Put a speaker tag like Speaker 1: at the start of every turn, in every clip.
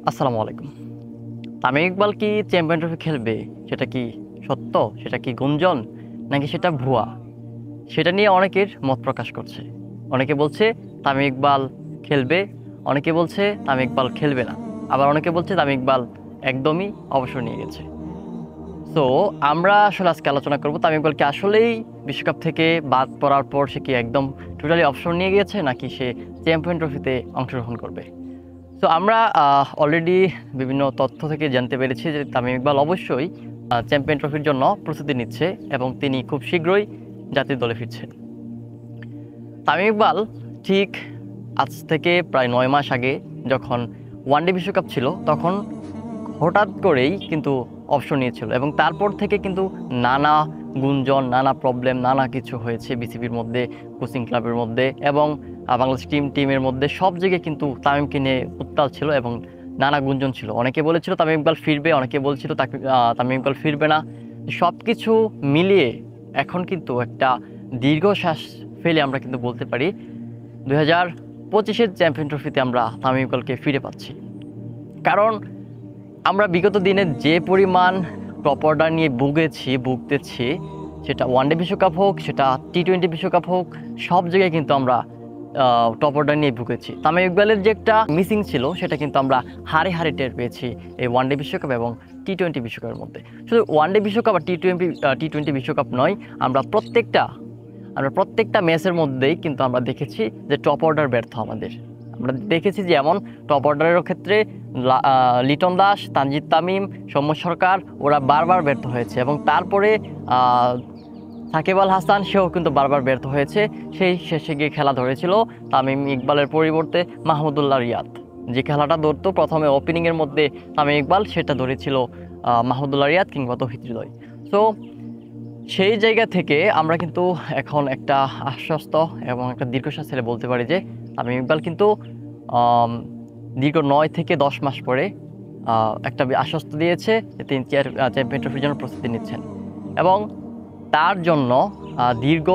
Speaker 1: আসসালামু আলাইকুম। তামিম ইকবাল কি চ্যাম্পিয়ন ট্রফি খেলবে? সেটা কি সত্য? সেটা কি গুঞ্জন? নাকি সেটা ভুয়া? সেটা নিয়ে অনেকের মত প্রকাশ করছে। অনেকে বলছে তামিম ইকবাল খেলবে, অনেকে বলছে তামিম ইকবাল খেলবে না। আবার অনেকে বলছে তামিম ইকবাল একদমই অবসর নিয়ে গেছে। সো আমরা আসলে আজকে আলোচনা করব তামিম ইকবাল কি আসলেই বিশ্বকাপ থেকে বাদ পড়ার পর সে কি একদম টোটালি অবসর নিয়ে গিয়েছে, নাকি সে চ্যাম্পিয়ন ট্রফিতে অংশগ্রহণ করবে। তো আমরা অলরেডি বিভিন্ন তথ্য থেকে জানতে পেরেছি যে তামিম ইকবাল অবশ্যই চ্যাম্পিয়ন ট্রফির জন্য প্রস্তুতি নিচ্ছে এবং তিনি খুব শীঘ্রই জাতীয় দলে ফিরছেন। তামিম ইকবাল ঠিক আজ থেকে প্রায় ৯ মাস আগে যখন ওয়ানডে বিশ্বকাপ ছিল তখন হঠাৎ করেই কিন্তু অবসর নিয়েছিল এবং তারপর থেকে কিন্তু নানা গুঞ্জন, নানা প্রবলেম, নানা কিছু হয়েছে বিসিবির মধ্যে, কোচিং ক্লাবের মধ্যে এবং বাংলাদেশ টিমের মধ্যে। সব জায়গায় কিন্তু তামিমকে নিয়ে উত্তাল ছিল এবং নানা গুঞ্জন ছিল। অনেকে বলেছিল তামিম ইকবাল ফিরবে, অনেকে বলছিল তামিম ইকবাল ফিরবে না। সব কিছু মিলিয়ে এখন কিন্তু একটা দীর্ঘশ্বাস ফেলে আমরা কিন্তু বলতে পারি 2025-এর চ্যাম্পিয়ন ট্রফিতে আমরা তামিম ইকবালকে ফিরে পাচ্ছি। কারণ আমরা বিগত দিনে যে পরিমাণ টপ অর্ডার নিয়ে ভুগতেছি, সেটা ওয়ানডে বিশ্বকাপ হোক, সেটা টি-20 বিশ্বকাপ হোক, সব জায়গায় কিন্তু আমরা টপ অর্ডার নিয়ে ভুগেছি। তামিম ইকবালের যে একটা মিসিং ছিল সেটা কিন্তু আমরা হারে হারে টের পেয়েছি এই ওয়ানডে বিশ্বকাপ এবং টি-20 বিশ্বকাপের মধ্যে। শুধু ওয়ানডে বিশ্বকাপ আর টি-20 বিশ্বকাপ নয়, আমরা প্রত্যেকটা ম্যাচের মধ্যেই কিন্তু আমরা দেখেছি যে টপ অর্ডার ব্যর্থ আমাদের। আমরা দেখেছি যে এমন টপ অর্ডারের ক্ষেত্রে লিটন দাস, তানজিদ তামিম, সৌম্য সরকার ওরা বারবার ব্যর্থ হয়েছে এবং তারপরে সাকিব আল হাসান সেও কিন্তু বারবার ব্যর্থ হয়েছে। সেই শেষে গিয়ে খেলা ধরেছিল তামিম ইকবালের পরিবর্তে মাহমুদুল্লাহ রিয়াদ। যে খেলাটা ধরতো প্রথমে ওপেনিংয়ের মধ্যে তামিম ইকবাল, সেটা ধরেছিল মাহমুদুল্লাহ রিয়াদ কিংবা তৌহিদ হৃদয়। সো সেই জায়গা থেকে আমরা কিন্তু এখন একটা আশ্বস্ত এবং একটা দীর্ঘশ্বাস ছেড়ে বলতে পারি যে তামিম ইকবাল কিন্তু দীর্ঘ 9 থেকে 10 মাস পরে একটা আশ্বস্ত দিয়েছে যে তিনি চ্যাম্পিয়ন ট্রফির জন্য প্রস্তুতি নিচ্ছেন এবং তার জন্য দীর্ঘ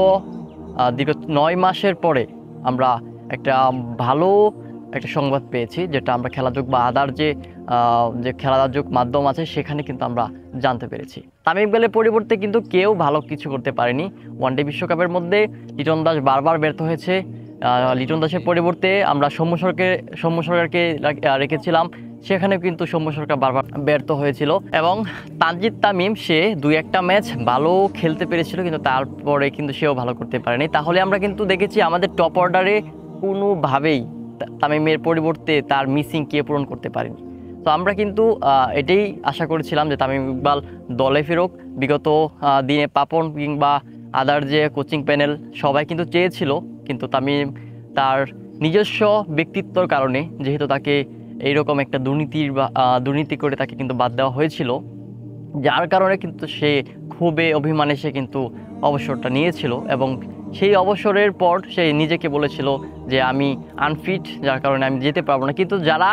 Speaker 1: 9 মাসের পরে আমরা একটা ভালো একটা সংবাদ পেয়েছি, যেটা আমরা খেলাযোগ বা আদার যে খেলাযোগ মাধ্যম আছে সেখানে কিন্তু আমরা জানতে পেরেছি। তামিম ইকবালের পরিবর্তে কিন্তু কেউ ভালো কিছু করতে পারেনি ওয়ানডে বিশ্বকাপের মধ্যে। লিটন দাস বারবার ব্যর্থ হয়েছে। লিটন দাসের পরিবর্তে আমরা সৌম্য সরকারকে রেখেছিলাম, সেখানে কিন্তু সৌম্য সরকার বারবার ব্যর্থ হয়েছিল এবং তানজিদ তামিম সে 2-1টা ম্যাচ ভালো খেলতে পেরেছিল, কিন্তু তারপরে কিন্তু সেও ভালো করতে পারেনি। তাহলে আমরা কিন্তু দেখেছি আমাদের টপ অর্ডারে কোনোভাবেই তামিমের পরিবর্তে তার মিসিং কে পূরণ করতে পারেনি। তো আমরা কিন্তু এটাই আশা করেছিলাম যে তামিম ইকবাল দলে ফেরুক। বিগত দিনে পাপন কিংবা আদার যে কোচিং প্যানেল সবাই কিন্তু চেয়েছিল, কিন্তু তামিম তার নিজস্ব ব্যক্তিত্বর কারণে, যেহেতু তাকে এইরকম একটা দুর্নীতি করে তাকে কিন্তু বাদ দেওয়া হয়েছিল, যার কারণে কিন্তু সে খুবই অভিমানে সে কিন্তু অবসরটা নিয়েছিল এবং সেই অবসরের পর সে নিজেকে বলেছিল যে আমি আনফিট, যার কারণে আমি যেতে পারবো না। কিন্তু যারা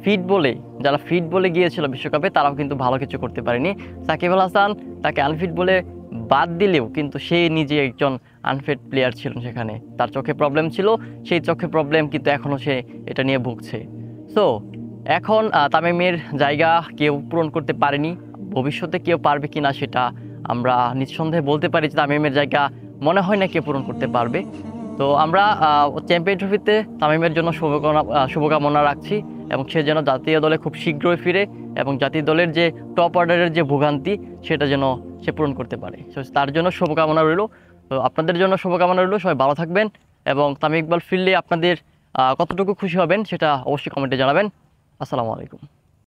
Speaker 1: ফিট বলে গিয়েছিল বিশ্বকাপে তারাও কিন্তু ভালো কিছু করতে পারেনি। সাকিব আল হাসান তাকে আনফিট বলে বাদ দিলেও কিন্তু সে নিজে একজন আনফিট প্লেয়ার ছিল, সেখানে তার চোখে প্রবলেম ছিল, সেই চোখে প্রবলেম কিন্তু এখনও সে এটা নিয়ে ভুগছে। সো এখন তামিমের জায়গা কেউ পূরণ করতে পারেনি, ভবিষ্যতে কেউ পারবে কিনা সেটা আমরা নিঃসন্দেহে বলতে পারি যে তামিমের জায়গা মনে হয় না কেউ পূরণ করতে পারবে। তো আমরা চ্যাম্পিয়ন ট্রফিতে তামিমের জন্য শুভকামনা রাখছি এবং সে যেন জাতীয় দলে খুব শীঘ্রই ফিরে এবং জাতীয় দলের যে টপ অর্ডারের যে ভোগান্তি সেটা যেন সে পূরণ করতে পারে। তার জন্য শুভকামনা রইল। তো আপনাদের জন্য শুভকামনা রইল, সবাই ভালো থাকবেন এবং তামিম ইকবাল ফিরলে আপনাদের কতটুকু খুশি হবেন সেটা অবশ্যই কমেন্টে জানাবেন। আসসালামু আলাইকুম।